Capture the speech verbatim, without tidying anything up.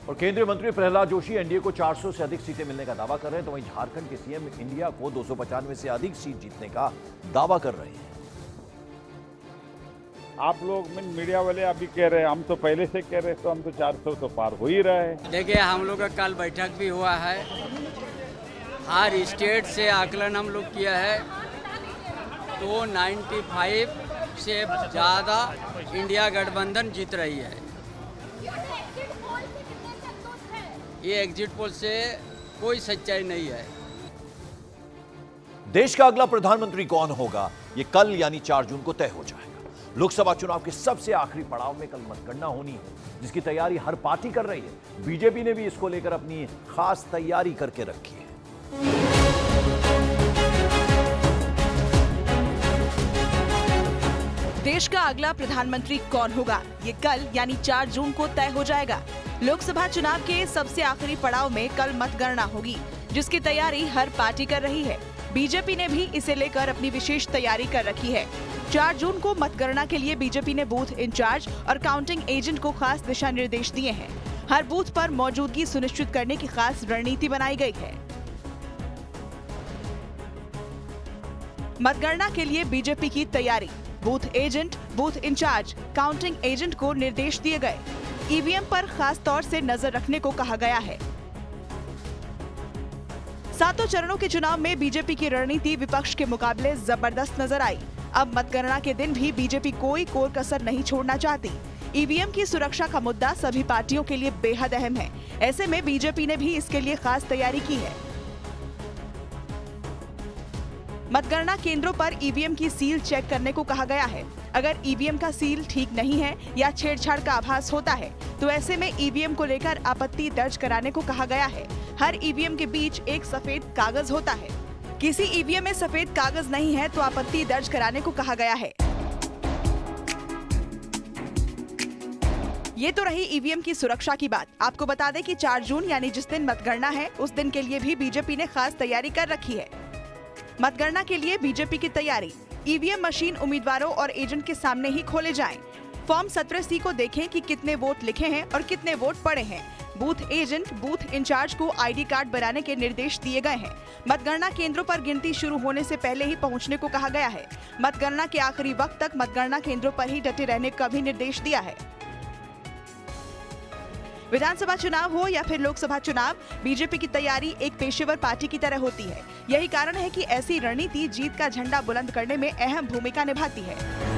और केंद्रीय मंत्री प्रहलाद जोशी एनडीए को चार सौ से अधिक सीटें मिलने का दावा कर रहे हैं, तो वहीं झारखंड के सीएम इंडिया को दो सौ पचानवे से अधिक सीट जीतने का दावा कर रहे हैं। आप लोग मीडिया वाले अभी कह रहे हैं, हम तो पहले से कह रहे, तो हम तो चार सौ तो पार हो ही रहे हैं। देखिए, हम लोग का कल बैठक भी हुआ है, हर स्टेट से आकलन हम लोग किया है, तो पचानवे से ज़्यादा इंडिया गठबंधन जीत रही है। ये एग्जिट पोल से कोई सच्चाई नहीं है। देश का अगला प्रधानमंत्री कौन होगा, ये कल यानी चार जून को तय हो जाएगा। लोकसभा चुनाव के सबसे आखिरी पड़ाव में कल मतगणना होनी है, जिसकी तैयारी हर पार्टी कर रही है। बीजेपी ने भी इसको लेकर अपनी खास तैयारी करके रखी है। देश का अगला प्रधानमंत्री कौन होगा, ये कल यानी चार जून को तय हो जाएगा। लोकसभा चुनाव के सबसे आखिरी पड़ाव में कल मतगणना होगी, जिसकी तैयारी हर पार्टी कर रही है। बीजेपी ने भी इसे लेकर अपनी विशेष तैयारी कर रखी है। चार जून को मतगणना के लिए बीजेपी ने बूथ इंचार्ज और काउंटिंग एजेंट को खास दिशा निर्देश दिए हैं। हर बूथ पर मौजूदगी सुनिश्चित करने की खास रणनीति बनाई गई है। मतगणना के लिए बीजेपी की तैयारी, booth agent, booth incharge, counting agent को निर्देश दिए गए। ईवीएम पर खास तौर से नजर रखने को कहा गया है। सातों चरणों के चुनाव में बीजेपी की रणनीति विपक्ष के मुकाबले जबरदस्त नजर आई। अब मतगणना के दिन भी बीजेपी कोई कोर कसर नहीं छोड़ना चाहती। ईवीएम की सुरक्षा का मुद्दा सभी पार्टियों के लिए बेहद अहम है। ऐसे में बीजेपी ने भी इसके लिए खास तैयारी की है। मतगणना केंद्रों पर ईवीएम की सील चेक करने को कहा गया है। अगर ईवीएम का सील ठीक नहीं है या छेड़छाड़ का आभास होता है, तो ऐसे में ईवीएम को लेकर आपत्ति दर्ज कराने को कहा गया है। हर ईवीएम के बीच एक सफेद कागज होता है। किसी ईवीएम में सफेद कागज नहीं है तो आपत्ति दर्ज कराने को कहा गया है। ये तो रही ईवीएम की सुरक्षा की बात। आपको बता दें कि चार जून यानी जिस दिन मतगणना है, उस दिन के लिए भी बीजेपी ने खास तैयारी कर रखी है। मतगणना के लिए बीजेपी की तैयारी, ईवीएम मशीन उम्मीदवारों और एजेंट के सामने ही खोले जाएं। फॉर्म सत्रह सी को देखें कि कितने वोट लिखे हैं और कितने वोट पड़े हैं। बूथ एजेंट, बूथ इंचार्ज को आईडी कार्ड बनाने के निर्देश दिए गए हैं। मतगणना केंद्रों पर गिनती शुरू होने से पहले ही पहुंचने को कहा गया है। मतगणना के आखिरी वक्त तक मतगणना केंद्रों पर ही डटे रहने का भी निर्देश दिया है। विधानसभा चुनाव हो या फिर लोकसभा चुनाव, बीजेपी की तैयारी एक पेशेवर पार्टी की तरह होती है। यही कारण है कि ऐसी रणनीति जीत का झंडा बुलंद करने में अहम भूमिका निभाती है।